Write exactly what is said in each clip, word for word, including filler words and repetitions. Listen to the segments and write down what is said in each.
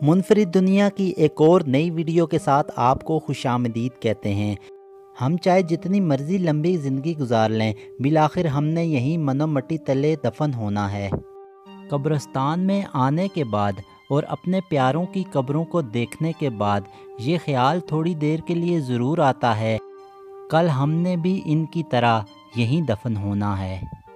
मुनफरिद दुनिया की एक और नई वीडियो के साथ आपको खुशामदीद कहते हैं। हम चाहे जितनी मर्ज़ी लंबी ज़िंदगी गुजार लें, बिलाखिर हमने यहीं मनो मट्टी तले दफन होना है। कब्रिस्तान में आने के बाद और अपने प्यारों की कब्रों को देखने के बाद ये ख्याल थोड़ी देर के लिए ज़रूर आता है, कल हमने भी इनकी तरह यहीं दफन होना है।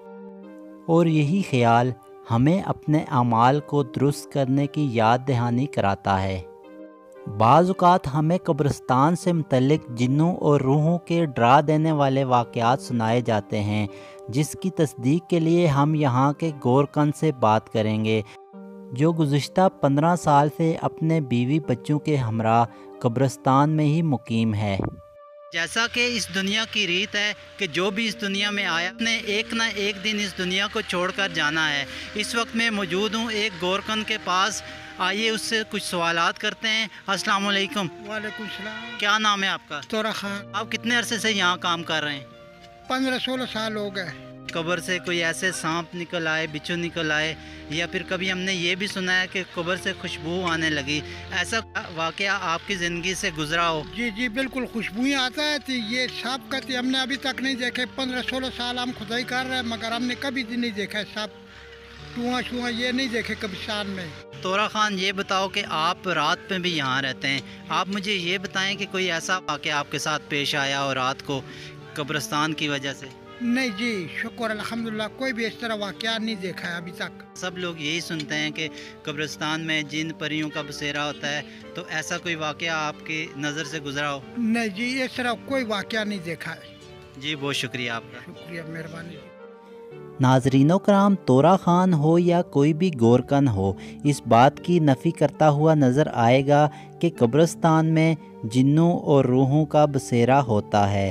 और यही ख्याल हमें अपने अमाल को दुरुस्त करने की याद दहानी कराता है। बाज़ औक़ात हमें कब्रिस्तान से मुतल्लिक़ जिन्नों और रूहों के डरा देने वाले वाक़यात सुनाए जाते हैं, जिसकी तस्दीक के लिए हम यहाँ के गोरकन से बात करेंगे, जो गुज़िश्ता पंद्रह साल से अपने बीवी बच्चों के हमरा कब्रिस्तान में ही मुकीम है। जैसा कि इस दुनिया की रीत है कि जो भी इस दुनिया में आया ने एक ना एक दिन इस दुनिया को छोड़कर जाना है। इस वक्त मैं मौजूद हूँ एक गोरकन के पास। आइए उससे कुछ सवालात करते हैं। अस्सलाम वालेकुम। वालेकुम सलाम। क्या नाम है आपका? तोरा खान। आप कितने अरसे से यहाँ काम कर रहे हैं? पंद्रह सोलह साल हो गए। कब्र से कोई ऐसे सांप निकल आए, बिच्छू निकल आए, या फिर कभी हमने ये भी सुना है कि कब्र से खुशबू आने लगी, ऐसा वाक़या आपकी ज़िंदगी से गुजरा हो? जी जी बिल्कुल, खुशबू आता है। तो ये सांप कहते हमने अभी तक नहीं देखे। पंद्रह सोलह साल हम खुदाई कर रहे हैं, मगर हमने कभी भी नहीं देखा सांप, टुआ शुआ ये नहीं देखे कब्रिस्तान में। तोरा खान, ये बताओ कि आप रात में भी यहाँ रहते हैं, आप मुझे ये बताएं कि कोई ऐसा वाक़या आपके साथ पेश आया हो रात को कब्रिस्तान की वजह से? नहीं जी, शुक्र अल्हम्दुलिल्लाह, कोई भी इस तरह वाक़या नहीं देखा है अभी तक। सब लोग यही सुनते हैं कि कब्रिस्तान में जिन परियों का बसेरा होता है, तो ऐसा कोई वाक़या आपकी नज़र से गुजरा हो? नहीं जी, इस तरह कोई वाक़या नहीं देखा है। जी बहुत शुक्रिया आपका। शुक्रिया, मेहरबानी। नाज़रीनो कराम, तोरा खान हो या कोई भी गोरकन हो, इस बात की नफ़ी करता हुआ नज़र आएगा कि कब्रिस्तान में जिन्नों और रूहों का बसेरा होता है।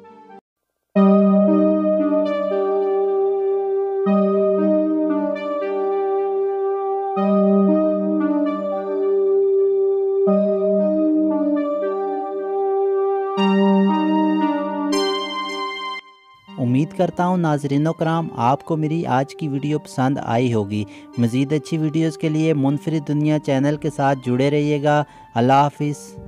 उम्मीद करता हूँ नाज़रीनो कराम आपको मेरी आज की वीडियो पसंद आई होगी। मज़ीद अच्छी वीडियोज़ के लिए मुनफरिद दुनिया चैनल के साथ जुड़े रहिएगा। अल्लाह हाफ़िज़।